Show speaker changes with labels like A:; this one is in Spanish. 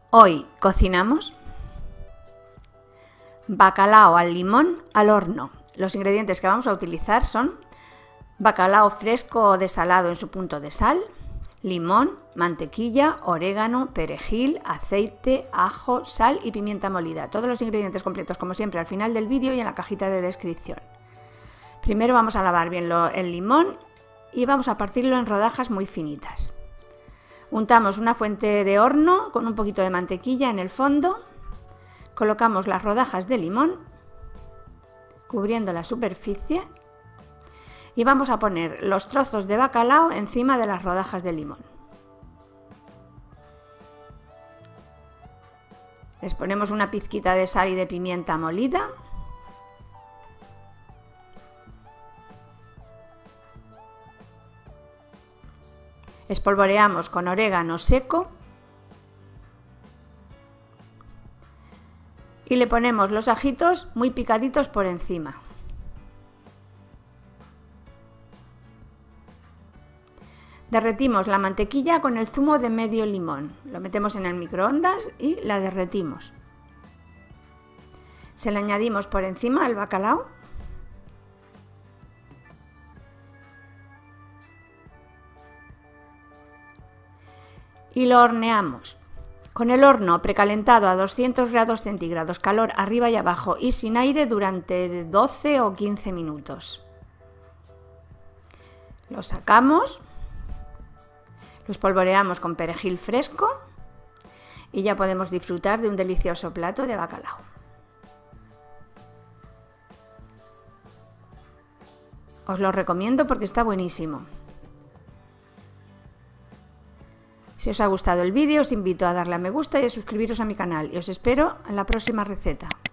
A: Hoy cocinamos bacalao al limón al horno. Los ingredientes que vamos a utilizar son bacalao fresco o desalado en su punto de sal, limón, mantequilla, orégano, perejil, aceite, ajo, sal y pimienta molida. Todos los ingredientes completos, como siempre, al final del vídeo y en la cajita de descripción. Primero vamos a lavar bien el limón y vamos a partirlo en rodajas muy finitas. Untamos una fuente de horno con un poquito de mantequilla en el fondo, colocamos las rodajas de limón cubriendo la superficie y vamos a poner los trozos de bacalao encima de las rodajas de limón. Les ponemos una pizquita de sal y de pimienta molida. Espolvoreamos con orégano seco y le ponemos los ajitos muy picaditos por encima. Derretimos la mantequilla con el zumo de medio limón. Lo metemos en el microondas y la derretimos. Se le añadimos por encima al bacalao. Y lo horneamos con el horno precalentado a 200 grados centígrados, calor arriba y abajo y sin aire durante 12 o 15 minutos. Lo sacamos, lo espolvoreamos con perejil fresco y ya podemos disfrutar de un delicioso plato de bacalao. Os lo recomiendo porque está buenísimo. Si os ha gustado el vídeo, os invito a darle a me gusta y a suscribiros a mi canal y os espero en la próxima receta.